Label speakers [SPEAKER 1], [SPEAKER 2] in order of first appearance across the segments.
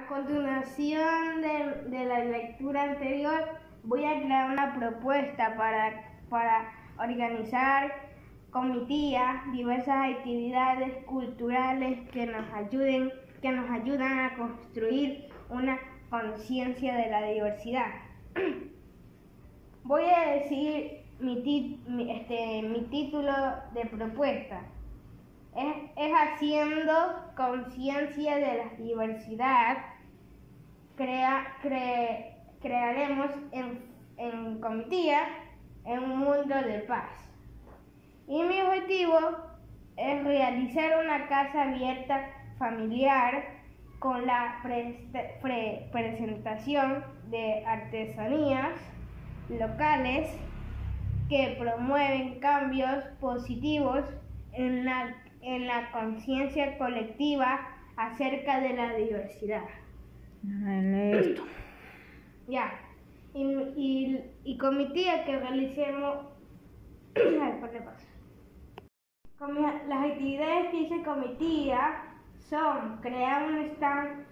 [SPEAKER 1] continuación de la lectura anterior, voy a crear una propuesta para organizar comitivas, diversas actividades culturales que nos ayudan a construir una conciencia de la diversidad. Voy a decir mi título de propuesta. Es haciendo conciencia de la diversidad. Crearemos en comitiva en un mundo de paz. Y mi objetivo es realizar una casa abierta familiar con la presentación de artesanías locales que promueven cambios positivos en la conciencia colectiva acerca de la diversidad.
[SPEAKER 2] Esto.
[SPEAKER 1] Ya. Y comitiva que realicemos. Las actividades que hice comitiva son crear un stand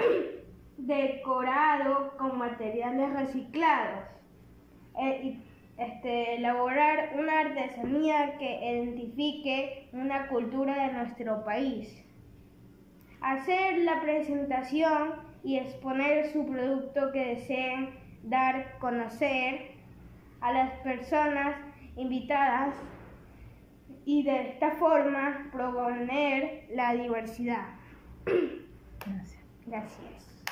[SPEAKER 1] decorado con materiales reciclados, elaborar una artesanía que identifique una cultura de nuestro país, hacer la presentación y exponer su producto que deseen dar a conocer a las personas invitadas y de esta forma promover la diversidad.
[SPEAKER 2] Gracias.
[SPEAKER 1] Gracias.